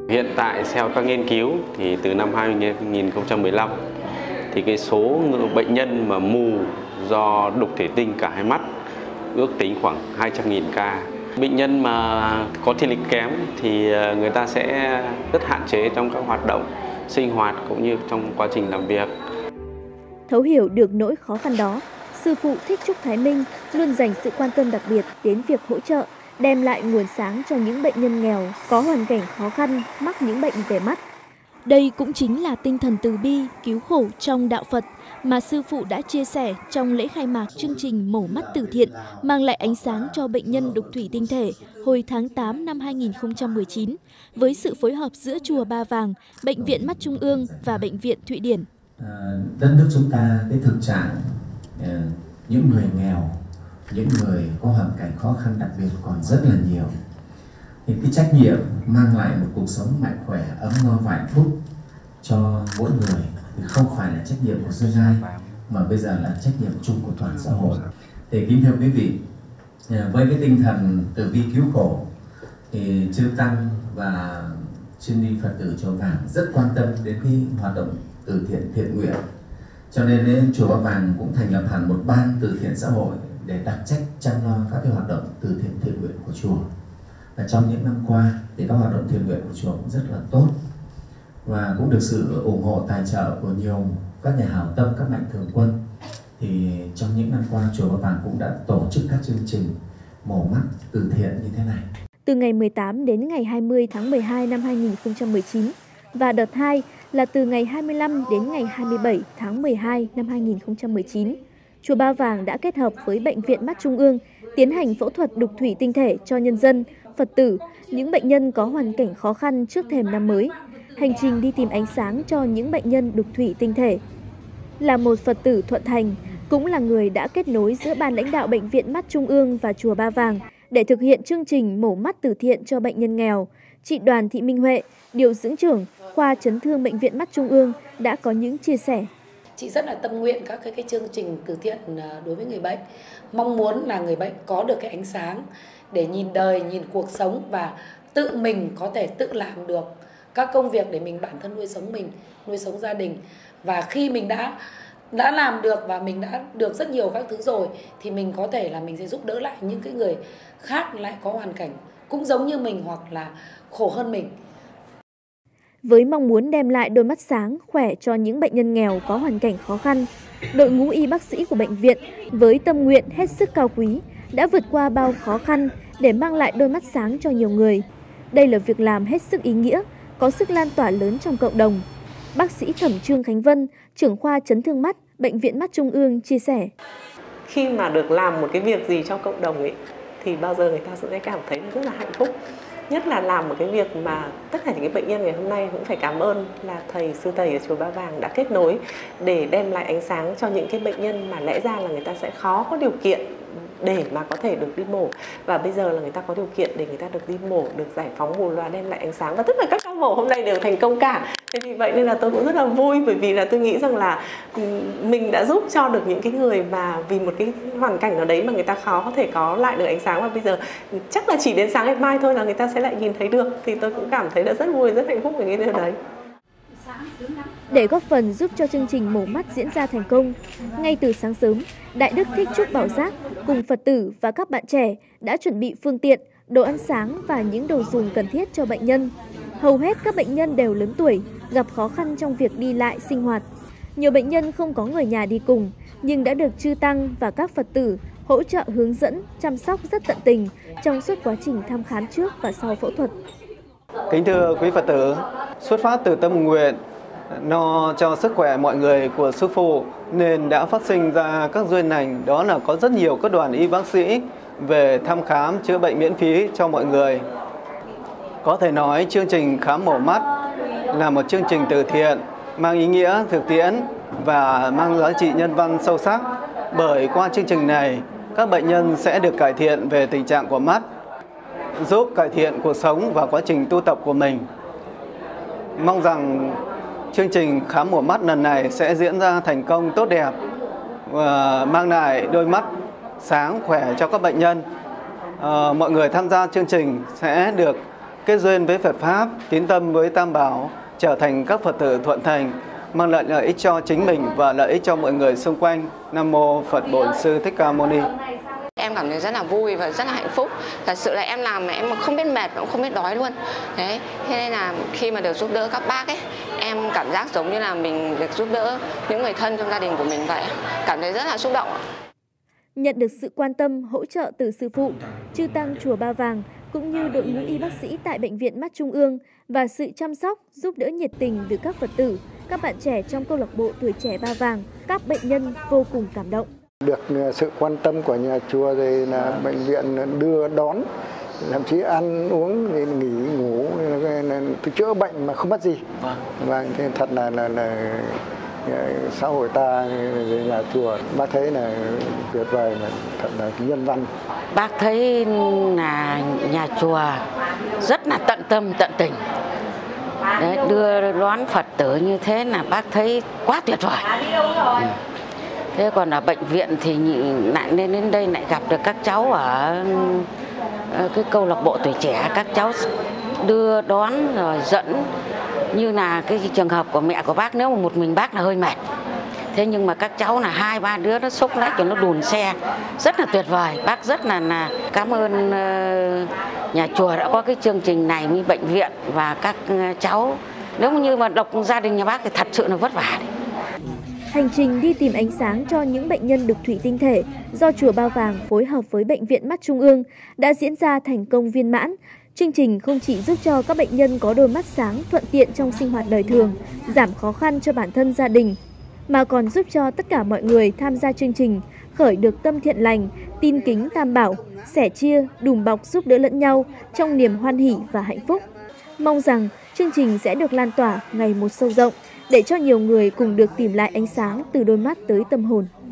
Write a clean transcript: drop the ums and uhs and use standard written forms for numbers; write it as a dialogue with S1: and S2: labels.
S1: Hiện tại theo các nghiên cứu thì từ năm 2015 thì cái số bệnh nhân mà mù do đục thủy tinh cả hai mắt ước tính khoảng 200.000 ca. Bệnh nhân mà có thị lực kém thì người ta sẽ rất hạn chế trong các hoạt động sinh hoạt cũng như trong quá trình làm việc.
S2: Thấu hiểu được nỗi khó khăn đó, sư phụ Thích Trúc Thái Minh luôn dành sự quan tâm đặc biệt đến việc hỗ trợ, đem lại nguồn sáng cho những bệnh nhân nghèo có hoàn cảnh khó khăn mắc những bệnh về mắt. Đây cũng chính là tinh thần từ bi, cứu khổ trong đạo Phật mà sư phụ đã chia sẻ trong lễ khai mạc chương trình mổ mắt từ thiện mang lại ánh sáng cho bệnh nhân đục thủy tinh thể hồi tháng 8 năm 2019 với sự phối hợp giữa Chùa Ba Vàng, Bệnh viện Mắt Trung ương và Bệnh viện Thụy Điển.
S3: Đất nước chúng ta cái thực trạng những người nghèo, những người có hoàn cảnh khó khăn đặc biệt còn rất là nhiều. Thì cái trách nhiệm mang lại một cuộc sống mạnh khỏe, ấm no và hạnh phúc cho mỗi người thì không phải là trách nhiệm của riêng ai mà bây giờ là trách nhiệm chung của toàn xã hội. Thì kính thưa quý vị, với cái tinh thần từ bi cứu khổ thì chư tăng và chư ni Phật tử Chùa Vàng rất quan tâm đến cái hoạt động từ thiện thiện nguyện. Cho nên Chùa Ba Vàng cũng thành lập hẳn một ban từ thiện xã hội để đặc trách chăm lo các cái hoạt động từ thiện thiện nguyện của chùa. Và trong những năm qua thì các hoạt động thiện nguyện của chùa cũng rất là tốt và cũng được sự ủng hộ tài trợ của nhiều các nhà hảo tâm, các mạnh thường quân. Thì trong những năm qua Chùa Ba Vàng cũng đã tổ chức các chương trình mổ mắt từ thiện như thế này.
S2: Từ ngày 18 đến ngày 20 tháng 12 năm 2019 và đợt 2 là từ ngày 25 đến ngày 27 tháng 12 năm 2019, Chùa Ba Vàng đã kết hợp với Bệnh viện Mắt Trung ương tiến hành phẫu thuật đục thủy tinh thể cho nhân dân, Phật tử, những bệnh nhân có hoàn cảnh khó khăn trước thềm năm mới. Hành trình đi tìm ánh sáng cho những bệnh nhân đục thủy tinh thể. Là một Phật tử thuận thành, cũng là người đã kết nối giữa ban lãnh đạo Bệnh viện Mắt Trung ương và Chùa Ba Vàng để thực hiện chương trình mổ mắt từ thiện cho bệnh nhân nghèo. Chị Đoàn Thị Minh Huệ, điều dưỡng trưởng khoa chấn thương Bệnh viện Mắt Trung ương đã có những chia sẻ.
S4: Chị rất là tâm nguyện các cái chương trình từ thiện đối với người bệnh. Mong muốn là người bệnh có được cái ánh sáng để nhìn đời, nhìn cuộc sống và tự mình có thể tự làm được các công việc để mình bản thân nuôi sống mình, nuôi sống gia đình. Và khi mình đã làm được và mình đã được rất nhiều các thứ rồi thì mình có thể là mình sẽ giúp đỡ lại những cái người khác lại có hoàn cảnh cũng giống như mình hoặc là khổ hơn mình.
S2: Với mong muốn đem lại đôi mắt sáng, khỏe cho những bệnh nhân nghèo có hoàn cảnh khó khăn, đội ngũ y bác sĩ của bệnh viện với tâm nguyện hết sức cao quý đã vượt qua bao khó khăn để mang lại đôi mắt sáng cho nhiều người. Đây là việc làm hết sức ý nghĩa, có sức lan tỏa lớn trong cộng đồng. Bác sĩ Thẩm Trương Khánh Vân, trưởng khoa chấn thương mắt, Bệnh viện Mắt Trung ương chia sẻ.
S5: Khi mà được làm một cái việc gì cho cộng đồng ấy, thì bao giờ người ta sẽ cảm thấy rất là hạnh phúc. Nhất là làm một cái việc mà tất cả những cái bệnh nhân ngày hôm nay cũng phải cảm ơn là thầy sư thầy ở Chùa Ba Vàng đã kết nối để đem lại ánh sáng cho những cái bệnh nhân mà lẽ ra là người ta sẽ khó có điều kiện để mà có thể được đi mổ, và bây giờ là người ta có điều kiện để người ta được đi mổ, được giải phóng mù loà, đem lại ánh sáng, và tất cả các ca mổ hôm nay đều thành công cả. Thế vì vậy nên là tôi cũng rất là vui, bởi vì là tôi nghĩ rằng là mình đã giúp cho được những cái người mà vì một cái hoàn cảnh nào đấy mà người ta khó có thể có lại được ánh sáng, và bây giờ chắc là chỉ đến sáng ngày mai thôi là người ta sẽ lại nhìn thấy được, thì tôi cũng cảm thấy là rất vui, rất hạnh phúc về cái điều đấy.
S2: Để góp phần giúp cho chương trình mổ mắt diễn ra thành công, ngay từ sáng sớm, Đại đức Thích Trúc Bảo Giác cùng Phật tử và các bạn trẻ đã chuẩn bị phương tiện, đồ ăn sáng và những đồ dùng cần thiết cho bệnh nhân. Hầu hết các bệnh nhân đều lớn tuổi, gặp khó khăn trong việc đi lại, sinh hoạt. Nhiều bệnh nhân không có người nhà đi cùng, nhưng đã được chư tăng và các Phật tử hỗ trợ hướng dẫn, chăm sóc rất tận tình trong suốt quá trình thăm khám trước và sau phẫu thuật.
S6: Kính thưa quý Phật tử, xuất phát từ tâm nguyện lo cho sức khỏe mọi người của sư phụ nên đã phát sinh ra các duyên lành, đó là có rất nhiều các đoàn y bác sĩ về thăm khám chữa bệnh miễn phí cho mọi người. Có thể nói chương trình khám mổ mắt là một chương trình từ thiện mang ý nghĩa thực tiễn và mang giá trị nhân văn sâu sắc, bởi qua chương trình này các bệnh nhân sẽ được cải thiện về tình trạng của mắt, giúp cải thiện cuộc sống và quá trình tu tập của mình. Mong rằng chương trình khám mổ mắt lần này sẽ diễn ra thành công tốt đẹp và mang lại đôi mắt sáng khỏe cho các bệnh nhân. Mọi người tham gia chương trình sẽ được kết duyên với Phật Pháp, tín tâm với Tam Bảo, trở thành các Phật tử thuận thành, mang lại lợi ích cho chính mình và lợi ích cho mọi người xung quanh. Nam Mô Phật Bổn Sư Thích Ca Mâu Ni.
S7: Em cảm thấy rất là vui và rất là hạnh phúc. Thật sự là em làm mà em không biết mệt, cũng không biết đói luôn. Đấy, thế nên là khi mà được giúp đỡ các bác ấy, em cảm giác giống như là mình được giúp đỡ những người thân trong gia đình của mình vậy. Cảm thấy rất là xúc động.
S2: Nhận được sự quan tâm, hỗ trợ từ sư phụ, chư tăng chùa Ba Vàng cũng như đội ngũ y bác sĩ tại Bệnh viện Mắt Trung ương và sự chăm sóc, giúp đỡ nhiệt tình từ các Phật tử, các bạn trẻ trong câu lạc bộ Tuổi Trẻ Ba Vàng, các bệnh nhân vô cùng cảm động.
S8: Được sự quan tâm của nhà chùa thì là bệnh viện đưa đón, thậm chí ăn uống, nghỉ ngủ, chữa bệnh mà không mất gì. Và thật là xã hội ta, nhà chùa bác thấy là tuyệt vời, mà thật là nhân văn.
S9: Bác thấy là nhà chùa rất là tận tâm tận tình. Đấy, đưa đón Phật tử như thế là bác thấy quá tuyệt vời. Thế còn ở bệnh viện thì lại nên đến đây lại gặp được các cháu ở cái câu lạc bộ Tuổi Trẻ, các cháu đưa đón rồi dẫn, như là cái trường hợp của mẹ của bác, nếu mà một mình bác là hơi mệt. Thế nhưng mà các cháu là 2-3 đứa nó xúc lách cho nó đùn xe, rất là tuyệt vời. Bác rất là cảm ơn nhà chùa đã có cái chương trình này với bệnh viện và các cháu. Nếu như mà độc gia đình nhà bác thì thật sự là vất vả đấy.
S2: Hành trình đi tìm ánh sáng cho những bệnh nhân đục thủy tinh thể do chùa Ba Vàng phối hợp với Bệnh viện Mắt Trung ương đã diễn ra thành công viên mãn. Chương trình không chỉ giúp cho các bệnh nhân có đôi mắt sáng thuận tiện trong sinh hoạt đời thường, giảm khó khăn cho bản thân gia đình, mà còn giúp cho tất cả mọi người tham gia chương trình khởi được tâm thiện lành, tin kính Tam Bảo, sẻ chia, đùm bọc giúp đỡ lẫn nhau trong niềm hoan hỷ và hạnh phúc. Mong rằng chương trình sẽ được lan tỏa ngày một sâu rộng để cho nhiều người cùng được tìm lại ánh sáng từ đôi mắt tới tâm hồn.